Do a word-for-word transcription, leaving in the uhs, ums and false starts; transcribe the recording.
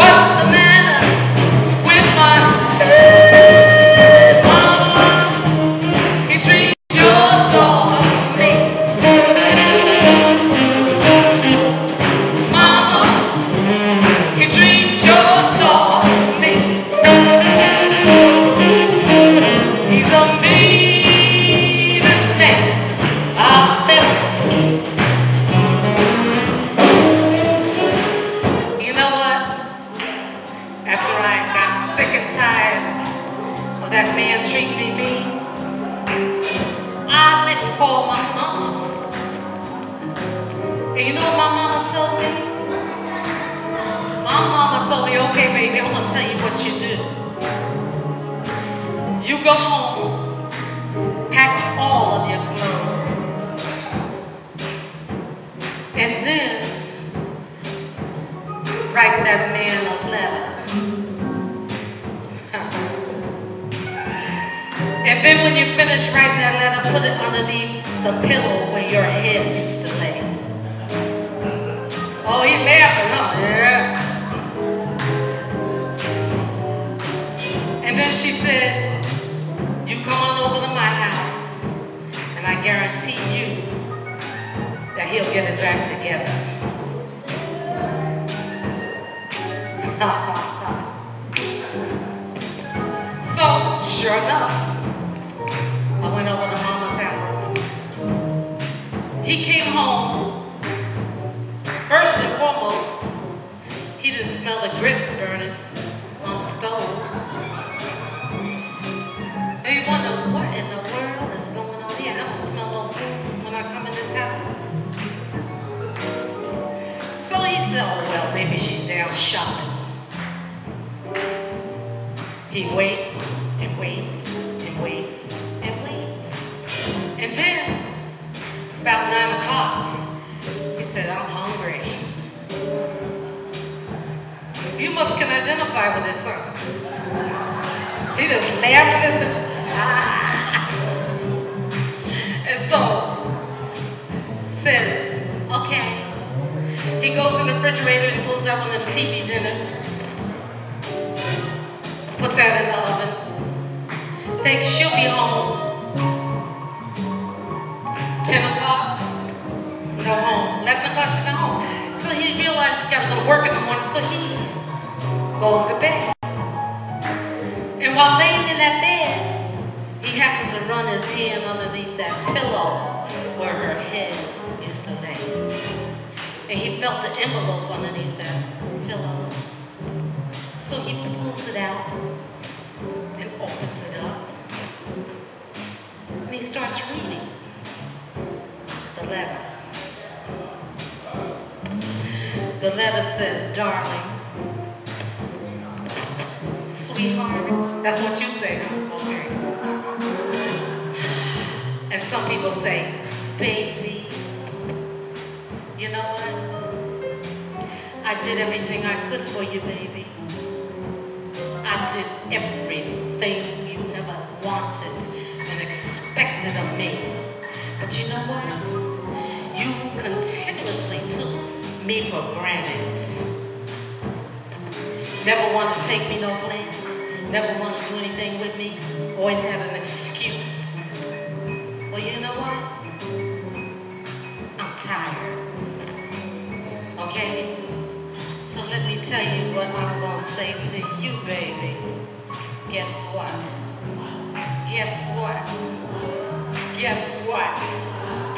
What's the matter with my hey, mama? He treats your daughter mean. Mama, he treats your daughter mean. He's a meanest man I've ever seen. You know what? After I got sick and tired of that man treating me mean, I went and called my mama. And you know what my mama told me? My mama told me, okay, baby, I'm going to tell you what you do. You go home, pack all of your clothes, and then write that man a letter. And then when you finish writing that letter, put it underneath the pillow where your head used to lay. Oh, he laughing, huh? Yeah. And then she said, you come on over to my house, and I guarantee you that he'll get his act together. So, sure enough, I went over to Mama's house. He came home. First and foremost, he didn't smell the grits burning on the stove. And you wonder, what in the world is going on here? I don't smell no food when I come in this house. So he said, oh, well, maybe she's down shopping. He waits and waits and waits and waits. And then, about nine o'clock, he said, I'm hungry. You must can identify with this, huh? He just laughed at this. And so, says, okay. He goes in the refrigerator and pulls out one of them T V dinners. Puts that in the oven. Thinks she'll be home. ten o'clock, no home. eleven o'clock, she's not home. So he realizes he's got to go to work in the morning, so he goes to bed. And while laying in that bed, he happens to run his hand underneath that pillow where her head used to lay. And he felt the envelope underneath that pillow. So he pulls it out and opens it up. And he starts reading the letter. The letter says, darling, sweetheart. That's what you say, huh? Okay. And some people say, baby. You know what? I did everything I could for you, baby. I did everything you ever wanted and expected of me. But you know what? You continuously took me for granted. Never wanted to take me no place. Never wanted to do anything with me. Always had an excuse. Well, you know what? I'm tired. Okay? So let me tell you what I'm gonna say to you, baby. Guess what? Guess what? Guess what?